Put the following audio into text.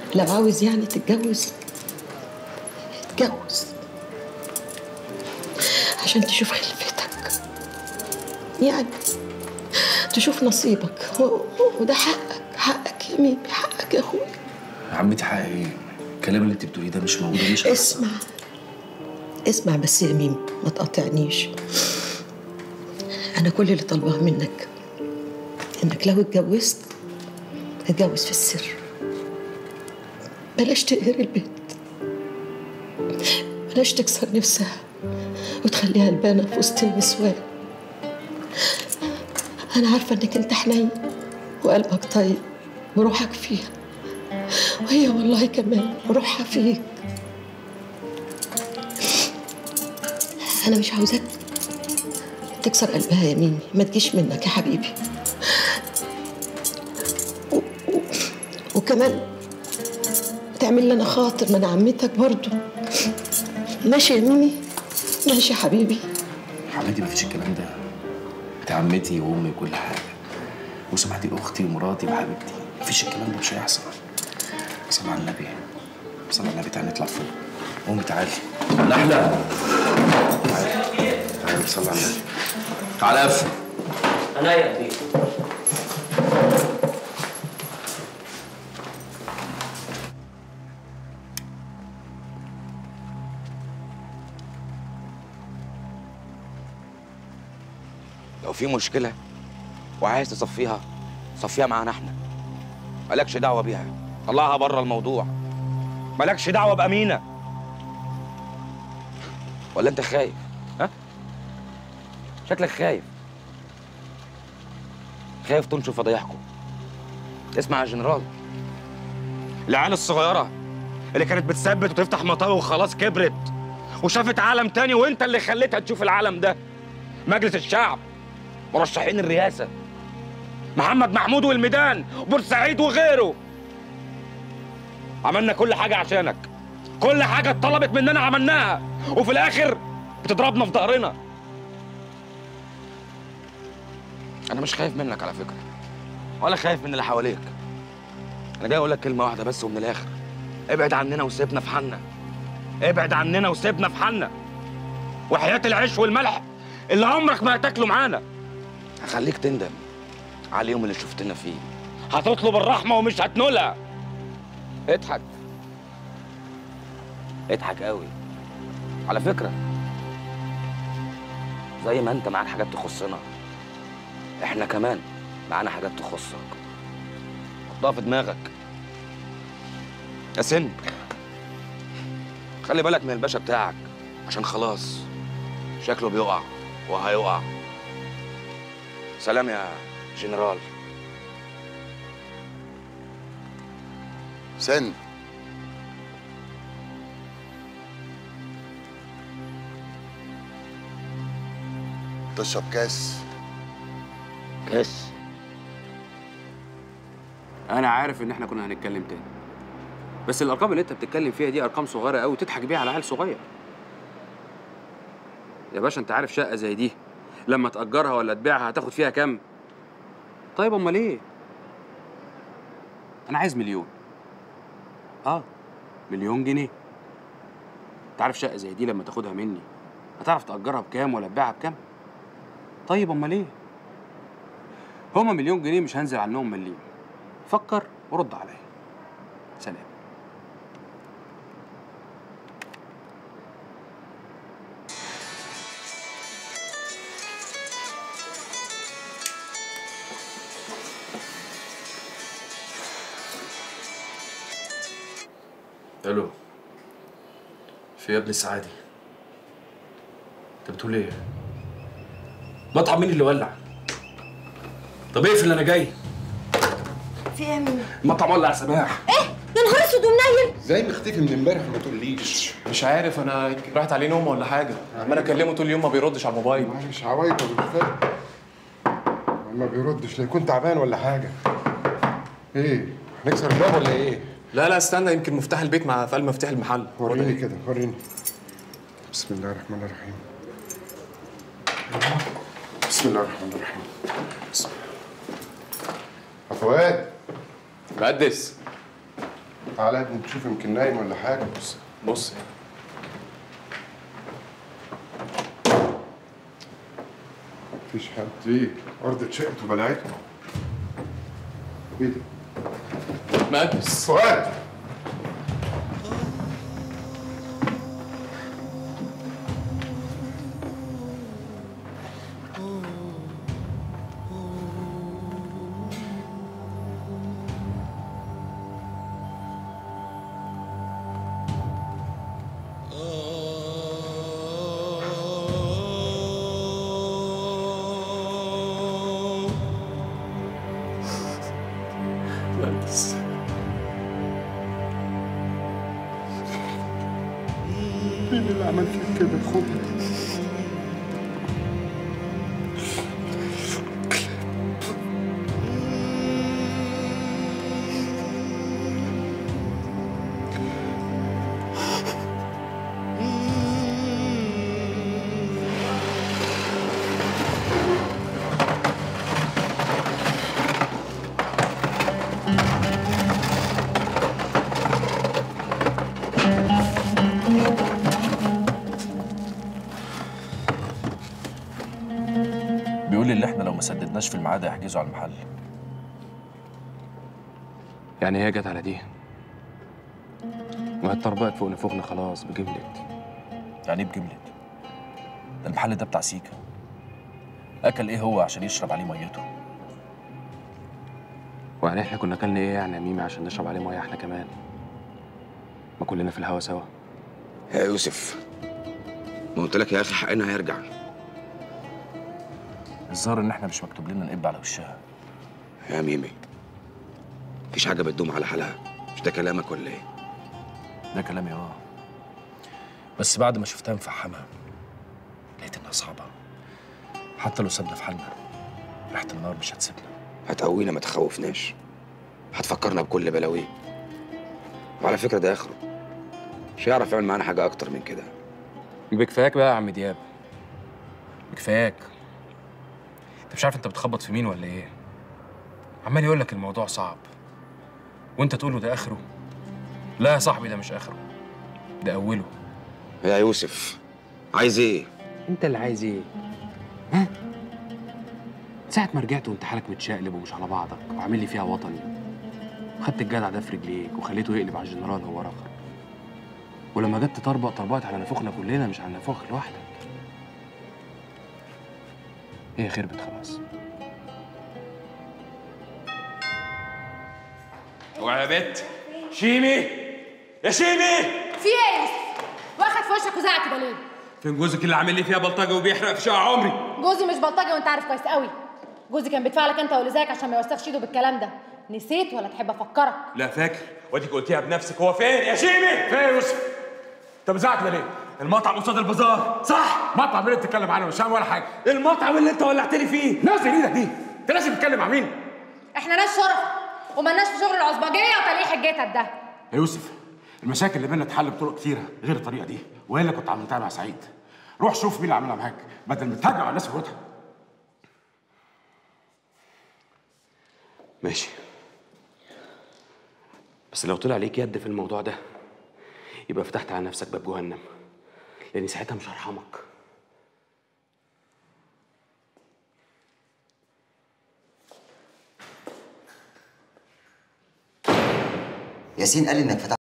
لو عاوز يعني تتجوز اتجوز عشان تشوف خلفتك، يعني تشوف نصيبك، وده حقك يا ميمي، حقك يا اخويا. يا عمتي حق ايه؟ الكلام اللي انت بتقوليه ده مش موجود ومش اسمع بس يا ميمي، ما تقاطعنيش. انا كل اللي طالباه منك انك لو اتجوزت اتجوز في السر، بلاش تقهر البنت، بلاش تكسر نفسها وتخليها البانة في وسط النسوان. أنا عارفة إنك أنت حنين وقلبك طيب وروحك فيها، وهي والله كمان روحها فيك. أنا مش عاوزاك تكسر قلبها يا ميمي، ما تجيش منك يا حبيبي. وكمان تعمل لنا خاطر، ما أنا عمتك برضو. ماشي يا ميمي؟ ماشي يا حبيبي. حماتي مفيش الكلام ده، انت عمتي وامي وكل حاجه، وسمعتي اختي ومراتي وحبيبتي، مفيش الكلام ده، مش هيحصل. صلي على النبي، صلي على النبي، تعالي نطلع فوق. امي تعالي. نحله تعالي صلي على النبي. تعالى قفل. انا يا ابني. لو في مشكلة وعايز تصفيها صفيها معانا احنا، مالكش دعوة بيها، طلعها بره الموضوع، مالكش دعوة بأمينة. ولا انت خايف؟ ها؟ شكلك خايف تنشر فضايحكم. اسمع يا جنرال، العيال الصغيرة اللي كانت بتثبت وتفتح مطاوي وخلاص كبرت وشافت عالم تاني، وانت اللي خليتها تشوف العالم ده. مجلس الشعب، مرشحين الرئاسة، محمد محمود والميدان وبورسعيد وغيره. عملنا كل حاجة عشانك، كل حاجة اتطلبت مننا عملناها، وفي الآخر بتضربنا في ظهرنا. أنا مش خايف منك على فكرة، ولا خايف من اللي حواليك. أنا جاي أقول لك كلمة واحدة بس ومن الآخر: ابعد عننا وسيبنا في حالنا، ابعد عننا وسيبنا في حالنا، وحياة العيش والملح اللي عمرك ما هتاكله معانا. هخليك تندم على اليوم اللي شفتنا فيه، هتطلب الرحمة ومش هتنولها. اضحك، اضحك قوي. على فكرة، زي ما انت معاك حاجات تخصنا، احنا كمان معانا حاجات تخصك. حطها في دماغك يا سن. خلي بالك من الباشا بتاعك، عشان خلاص شكله بيقع وهيقع. سلام يا جنرال. سن تشرب كاس؟ انا عارف ان احنا كنا هنتكلم تاني، بس الارقام اللي انت بتتكلم فيها دي ارقام صغيره قوي تضحك بيها على عيل صغير. يا باشا انت عارف شقه زي دي لما تأجرها ولا تبيعها هتاخد فيها كام؟ طيب امال ايه؟ انا عايز مليون. مليون جنيه. انت عارف شقه زي دي لما تاخدها مني هتعرف تأجرها بكام ولا تبيعها بكام؟ طيب امال ايه؟ هما مليون جنيه مش هنزل عنهم مليم. فكر ورد عليا. سلام. الو، في يا ابني سعادي؟ انت بتقول ايه؟ مطعم مين اللي ولع؟ طب اقفل انا جاي. في ايه يا ميمي؟ المطعم ولع يا سماح. ايه؟ يا نهار اسود ومنيل! زي مختفي من امبارح وما تقوليش. مش عارف، انا راحت عليه نومه ولا حاجه، عمال اكلمه طول اليوم ما بيردش على الموبايل. مش عوايطه مش فاهم، ما بيردش ليه؟ يكون تعبان ولا حاجه؟ ايه؟ هنكسر الباب ولا ايه؟ لا استنى، يمكن مفتاح البيت مع في قلب مفتاح المحل. وريني كده، وريني. بسم الله الرحمن الرحيم. بسم الله الرحمن الرحيم. بسم الله. فؤاد مقدس، تعالى يا ابني تشوف يمكن نايم ولا حاجه. بص مفيش حد. ايه؟ ارض اتشقت وبلعتنا. ايه ده؟ مقدس. فؤاد. مقدس. مين اللي عمل فيك كده يا اخويا؟ بيقول لي اللي احنا لو ما سددناش في الميعاد هيحجزوا على المحل. يعني هي جت على دي؟ ما اتطربقت فوق نفوخنا خلاص بجملت. يعني ايه بجملة؟ ده المحل ده بتاع سيكا. اكل ايه هو عشان يشرب عليه ميته؟ ويعني احنا كنا اكلنا ايه يعني يا ميمي عشان نشرب عليه ميه احنا كمان؟ ما كلنا في الهوا سوا. يا يوسف، ما قلت لك يا اخي حقنا هيرجع. الظاهر ان احنا مش مكتوب لنا نقب على وشها. يا ميمي، مفيش حاجه بتدوم على حالها، مش ده كلامك ولا ايه؟ ده كلامي بس بعد ما شفتها مفحمة لقيت انها صعبة. حتى لو سابنا في حالنا ريحة النار مش هتسيبنا. هتقوينا ما تخوفناش، هتفكرنا بكل بلاويه. وعلى فكره ده اخره، مش هيعرف يعمل معانا حاجه اكتر من كده. بكفاياك بقى يا عم دياب، بكفاياك. انت مش عارف انت بتخبط في مين ولا ايه؟ عمال يقول لك الموضوع صعب وانت تقول له ده اخره. لا يا صاحبي، ده مش اخره، ده اوله. يا يوسف عايز ايه؟ انت اللي عايز ايه؟ ها؟ ساعة ما رجعت وانت حالك متشقلب ومش على بعضك وعامل لي فيها وطني، خدت الجدع ده في رجليك وخليته يقلب على الجنرال هو رخر. ولما جت تطربق طربقت على نافوخنا كلنا مش على نافوخك لوحدك. هي خربت خلاص. اوعى يا بت شيمي، يا شيمي. في ايه يا يوسف؟ واخد في وشك وزعق كده ليه؟ فين جوزك اللي عامل لي فيها بلطجه وبيحرق في شقه عمري؟ جوزي مش بلطجي وانت عارف كويس قوي. جوزي كان بيدفع لك انت واللي زيك عشان ما يوسخش ايده بالكلام ده. نسيت ولا تحب افكرك؟ لا فاكر، واديك قلتيها بنفسك. هو فين يا شيمي؟ فين يا يوسف؟ انت بزعق كده ليه؟ المطعم قصاد البازار. صح؟ مطعم اللي بتتكلم عنه مش فاهم ولا حاجه. المطعم اللي انت ولعت لي فيه. نازل ايدك دي، انت لازم تتكلم مع مين؟ احنا ناس شرف ومالناش في شغل العصبجيه وتلقيح الجتت ده. يا يوسف، المشاكل اللي بينا اتحل بطرق كتيره غير الطريقه دي، وهي اللي كنت عملتها مع سعيد. روح شوف مين اللي عملها معاك بدل ما تهجم على الناس في بيوتها. ماشي، بس لو طلع ليك يد في الموضوع ده يبقى فتحت على نفسك باب جهنم، لاني ساعتها مش هرحمك. ياسين قال لي انك فتحت